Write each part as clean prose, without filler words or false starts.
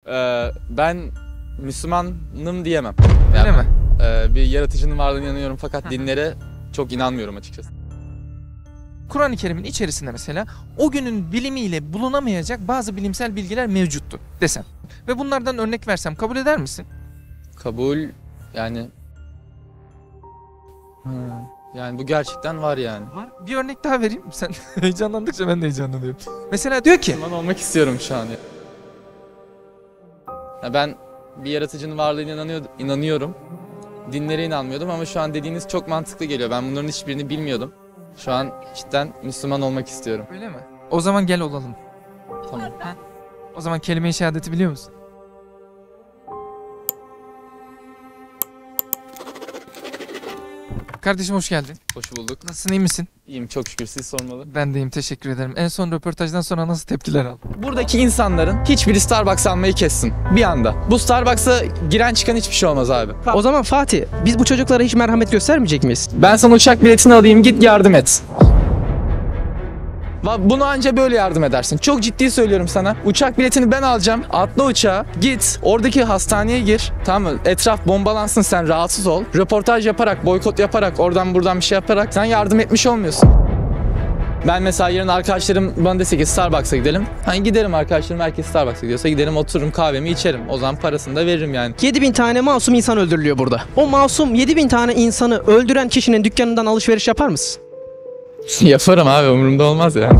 Ben Müslümanım diyemem. Öyle mi? Bir yaratıcının varlığına inanıyorum fakat dinlere çok inanmıyorum açıkçası. Kur'an-ı Kerim'in içerisinde mesela o günün bilimiyle bulunamayacak bazı bilimsel bilgiler mevcuttu desem. Ve bunlardan örnek versem kabul eder misin? Kabul yani... Yani bu gerçekten var yani. Var. Bir örnek daha vereyim. Sen heyecanlandıkça ben de heyecanlanıyorum. Mesela diyor ki... Müslüman olmak istiyorum şu an. Ya ben bir yaratıcının varlığına inanıyorum. Dinlere inanmıyordum ama şu an dediğiniz çok mantıklı geliyor. Ben bunların hiçbirini bilmiyordum. Şu an cidden Müslüman olmak istiyorum. Öyle mi? O zaman gel olalım. Tamam. O zaman kelime-i şehadeti biliyor musun? Kardeşim hoş geldin. Hoş bulduk. Nasılsın, iyi misin? İyiyim çok şükür, siz sormalı. Ben de iyiyim, teşekkür ederim. En son röportajdan sonra nasıl tepkiler aldın? Buradaki insanların hiçbiri Starbucks almayı kessin. Bir anda. Bu Starbucks'a giren çıkan hiçbir şey olmaz abi. O zaman Fatih, biz bu çocuklara hiç merhamet göstermeyecek miyiz? Ben sana uçak biletini alayım, git yardım et. Bunu anca böyle yardım edersin. Çok ciddi söylüyorum sana. Uçak biletini ben alacağım. Atla uçağa, git. Oradaki hastaneye gir. Tamam mı? Etraf bombalansın, sen rahatsız ol. Röportaj yaparak, boykot yaparak, oradan buradan bir şey yaparak sen yardım etmiş olmuyorsun. Ben mesela yarın arkadaşlarım bana dese ki Starbucks'a gidelim. Hani giderim, arkadaşlarım herkes Starbucks'a gidiyorsa giderim, otururum, kahvemi içerim. O zaman parasını da veririm yani. 7000 tane masum insan öldürülüyor burada. O masum 7000 tane insanı öldüren kişinin dükkanından alışveriş yapar mısın? Yaparım abi, umurumda olmaz yani.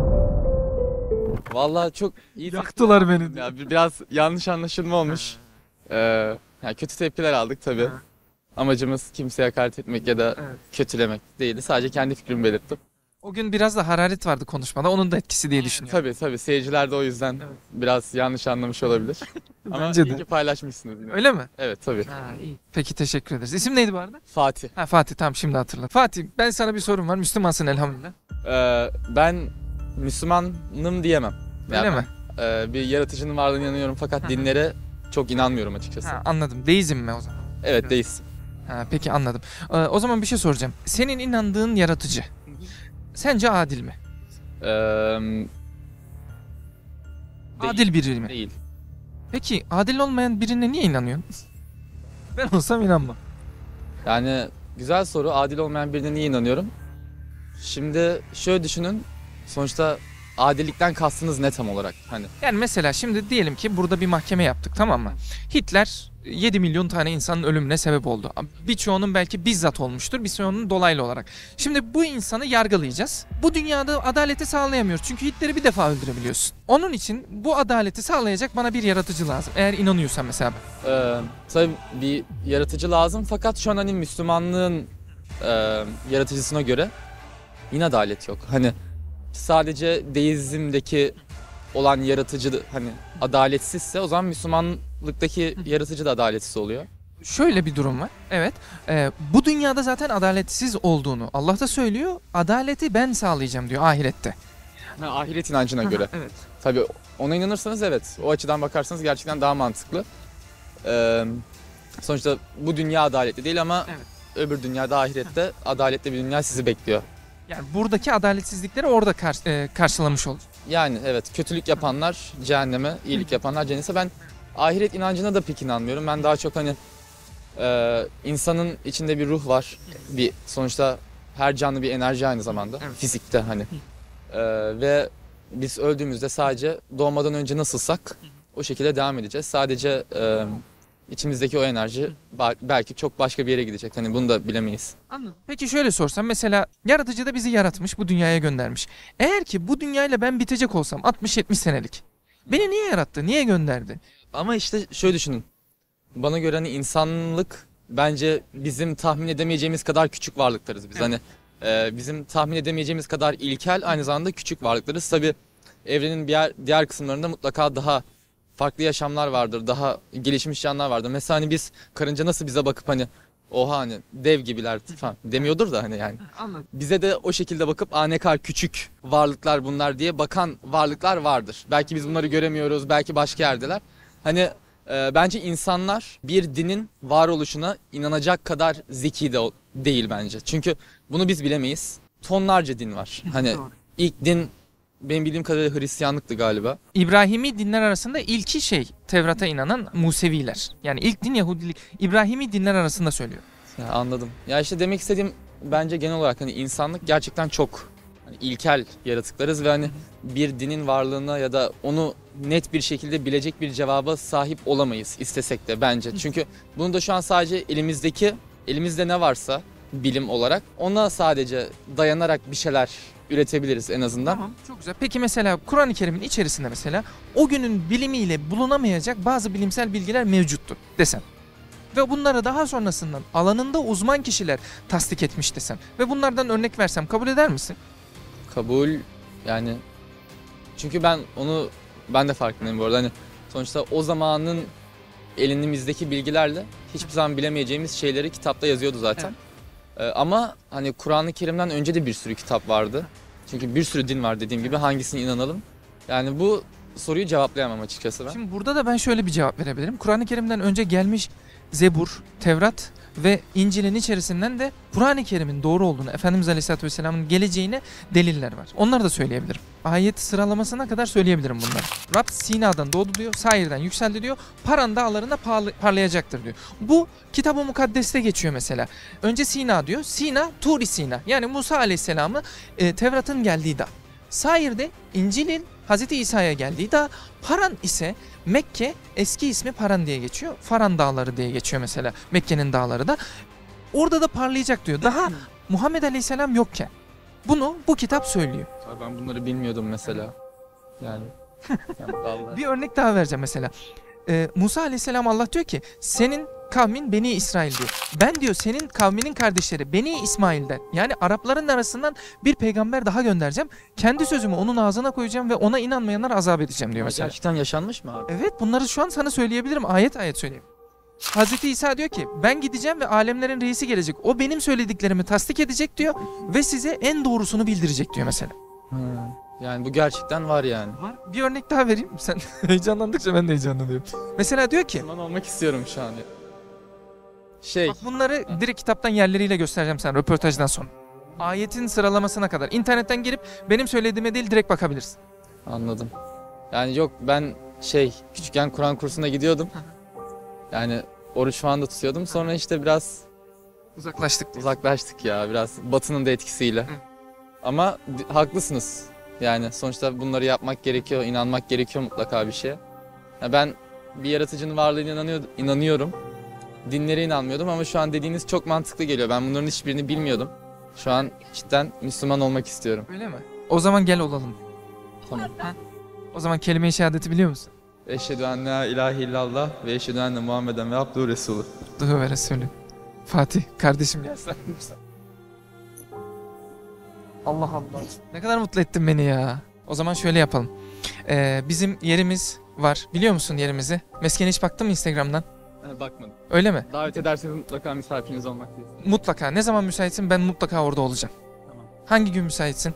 Vallahi çok iyi. Yaktılar beni. Ya biraz yanlış anlaşılma olmuş. Yani kötü tepkiler aldık tabii. Amacımız kimseye hakaret etmek ya da kötülemek değildi. Sadece kendi fikrimi belirttim. O gün biraz da hararet vardı konuşmada. Onun da etkisi diye düşünüyorum. Tabii seyirciler de o yüzden biraz yanlış anlamış olabilir. Ama Bence de. iyi ki paylaşmışsınız yine. Öyle mi? Evet tabii. Ha, iyi. Peki teşekkür ederiz. İsim neydi bu arada? Fatih. Ha, Fatih, tamam şimdi hatırladım. Fatih, ben sana bir sorum var. Müslümansın elhamdülillah. Ben Müslümanım diyemem. Öyle mi? Bir yaratıcının varlığına inanıyorum fakat dinlere çok inanmıyorum açıkçası. Ha, anladım. Deizm mi o zaman? Evet, deist. Ha, peki anladım. O zaman bir şey soracağım. Senin inandığın yaratıcı sence adil mi? Değil. Adil biri mi? Değil. Peki adil olmayan birine niye inanıyorsun? Ben olsam inanmam. Yani güzel soru. Adil olmayan birine niye inanıyorum? Şimdi şöyle düşünün. Sonuçta adillikten kastınız ne tam olarak? Hani Yani mesela şimdi diyelim ki burada bir mahkeme yaptık, tamam mı? Hitler 7 milyon tane insanın ölümüne sebep oldu. Birçoğunun belki bizzat olmuştur, birçoğunun dolaylı olarak. Şimdi bu insanı yargılayacağız. Bu dünyada adaleti sağlayamıyoruz. Çünkü Hitler'i bir defa öldürebiliyorsun. Onun için bu adaleti sağlayacak bana bir yaratıcı lazım. Eğer inanıyorsan mesela. tabii bir yaratıcı lazım fakat şu an hani Müslümanlığın yaratıcısına göre yine adalet yok. Hani sadece deizmdeki olan yaratıcı hani adaletsizse o zaman Müslümanlıktaki yaratıcı da adaletsiz oluyor. Şöyle bir durum var. Evet. Bu dünyada zaten adaletsiz olduğunu Allah da söylüyor. Adaleti ben sağlayacağım diyor ahirette. Ahiret inancına göre. Evet. Tabii ona inanırsanız evet. O açıdan bakarsanız gerçekten daha mantıklı. Sonuçta bu dünya adaletli değil ama Evet. öbür dünyada ahirette adaletli bir dünya sizi bekliyor. Yani buradaki adaletsizlikleri orada karşılamış olur. Yani evet, kötülük yapanlar cehenneme, iyilik yapanlar cennete. Ben ahiret inancına da pek inanmıyorum. Ben daha çok hani insanın içinde bir ruh var. Bir sonuçta her canlı bir enerji aynı zamanda. Evet. Fizikte hani. Ve biz öldüğümüzde sadece doğmadan önce nasılsak o şekilde devam edeceğiz. Sadece içimizdeki o enerji belki çok başka bir yere gidecek. Hani bunu da bilemeyiz. Anladım. Peki şöyle sorsam, mesela yaratıcı da bizi yaratmış, bu dünyaya göndermiş. Eğer ki bu dünyayla ben bitecek olsam 60-70 senelik. Beni niye yarattı? Niye gönderdi? Ama işte şöyle düşünün. Bana göre hani insanlık bence bizim tahmin edemeyeceğimiz kadar küçük varlıklarız biz. Evet. Hani bizim tahmin edemeyeceğimiz kadar ilkel, aynı zamanda küçük varlıklarız. Tabii evrenin diğer kısımlarında mutlaka daha farklı yaşamlar vardır, daha gelişmiş canlılar vardır. Mesela hani biz karınca nasıl bize bakıp hani oha hani dev gibiler falan demiyordur da hani yani. Anladım. Bize de o şekilde bakıp ne kadar küçük varlıklar bunlar diye bakan varlıklar vardır. Belki biz bunları göremiyoruz, belki başka yerdeler. Hani bence insanlar bir dinin varoluşuna inanacak kadar zeki de değil bence. Çünkü bunu biz bilemeyiz. Tonlarca din var. Hani ilk din benim bildiğim kadarıyla Hristiyanlıktı galiba. İbrahimi dinler arasında ilki Tevrat'a inanan Museviler. Yani ilk din Yahudilik. İbrahimi dinler arasında söylüyor. Ya anladım. Ya işte demek istediğim bence genel olarak hani insanlık gerçekten çok hani ilkel yaratıklarız ve hani bir dinin varlığına ya da onu net bir şekilde bilecek bir cevaba sahip olamayız istesek de bence. Çünkü bunu da şu an sadece elimizde ne varsa bilim olarak ona sadece dayanarak bir şeyler üretebiliriz en azından. Tamam, çok güzel. Peki mesela Kur'an-ı Kerim'in içerisinde mesela o günün bilimiyle bulunamayacak bazı bilimsel bilgiler mevcuttu desem. Ve bunları daha sonrasından alanında uzman kişiler tasdik etmiş desem. Ve bunlardan örnek versem kabul eder misin? Kabul yani çünkü ben de farkındayım bu arada hani sonuçta o zamanın elimizdeki bilgilerle hiçbir zaman bilemeyeceğimiz şeyleri kitapta yazıyordu zaten. Ama hani Kur'an-ı Kerim'den önce de bir sürü kitap vardı. Çünkü bir sürü din var dediğim gibi hangisine inanalım? Yani bu soruyu cevaplayamam açıkçası ben. Şimdi burada da ben şöyle bir cevap verebilirim. Kur'an-ı Kerim'den önce gelmiş Zebur, Tevrat ve İncil'in içerisinden de Kur'an-ı Kerim'in doğru olduğunu, Efendimiz Aleyhisselatü Vesselam'ın geleceğine deliller var. Onları da söyleyebilirim. Ayet sıralamasına kadar söyleyebilirim bunları. Rab Sina'dan doğdu diyor, Sair'den yükseldi diyor, Paran dağlarında parlayacaktır diyor. Bu Kitab-ı Mukaddes'te geçiyor mesela. Önce Sina diyor, Sina, Tur-i Sina. Yani Musa Aleyhisselam'ı Tevrat'ın geldiği dağ. Sair'de İncil'in Hz. İsa'ya geldiği dağ. Paran ise Mekke, eski ismi Paran diye geçiyor. Faran dağları diye geçiyor mesela. Mekke'nin dağları da. Orada da parlayacak diyor. Daha Muhammed Aleyhisselam yokken. Bunu bu kitap söylüyor. Ben bunları bilmiyordum mesela. Yani vallahi. Bir örnek daha vereceğim mesela. Musa Aleyhisselam Allah diyor ki senin kavmin Beni İsrail diyor. Ben diyor senin kavminin kardeşleri Beni İsmail'den yani Arapların arasından bir peygamber daha göndereceğim. Kendi sözümü onun ağzına koyacağım ve ona inanmayanlara azap edeceğim diyor mesela. Gerçekten yaşanmış mı abi? Evet bunları şu an sana söyleyebilirim. Ayet ayet söyleyeyim. Hazreti İsa diyor ki ben gideceğim ve alemlerin reisi gelecek. O benim söylediklerimi tasdik edecek diyor ve size en doğrusunu bildirecek diyor mesela. Yani bu gerçekten var yani. Bir örnek daha vereyim. Sen heyecanlandıkça ben de heyecanlanıyorum. Mesela diyor ki Müslüman olmak istiyorum şu an. bak bunları direkt kitaptan yerleriyle göstereceğim sana röportajdan sonra. Ayetin sıralamasına kadar. İnternetten girip benim söylediğime değil direkt bakabilirsin. Anladım. Yani yok ben küçükken Kur'an kursuna gidiyordum. Yani oruç falan da tutuyordum. Sonra işte biraz uzaklaştık ya biraz Batı'nın da etkisiyle. Ama haklısınız. Yani sonuçta bunları yapmak gerekiyor, inanmak gerekiyor mutlaka bir şeye. Ya ben bir yaratıcının varlığına inanıyorum. Dinlere inanmıyordum ama şu an dediğiniz çok mantıklı geliyor. Ben bunların hiçbirini bilmiyordum. Şu an cidden Müslüman olmak istiyorum. Öyle mi? O zaman gel olalım. Tamam. O zaman kelime-i şehadeti biliyor musun? Eşhedü en la ilahe illallah ve eşhedü enne Muhammeden ve abduhu resulü. Abdühü ve Resulü. Fatih kardeşim gel sen. Allah Allah. Ne kadar mutlu ettin beni ya. O zaman şöyle yapalım. Bizim yerimiz var. Biliyor musun yerimizi? Meskene hiç baktın mı Instagram'dan? Bakmadım. Öyle mi? Davet ederseniz mutlaka misafiriniz olmak isterim. Mutlaka. Ne zaman müsaitsin ben mutlaka orada olacağım. Tamam. Hangi gün müsaitsin?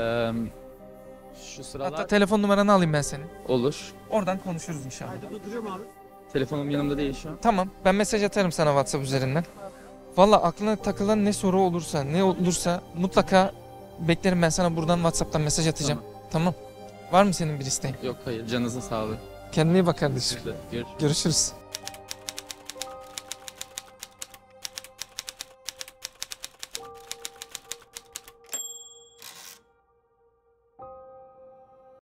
Şu sıralar Hatta telefon numaranı alayım ben senin. olur. Oradan konuşuruz inşallah. Telefonum yanımda değil şu an. Tamam. Ben mesaj atarım sana WhatsApp üzerinden. Valla aklına takılan ne soru olursa, ne olursa mutlaka beklerim ben sana buradan WhatsApp'tan mesaj atacağım. Tamam. Var mı senin bir isteğin? Yok hayır canınızın sağlığı. Kendine iyi bak kardeşim. Görüşürüz. Görüşürüz.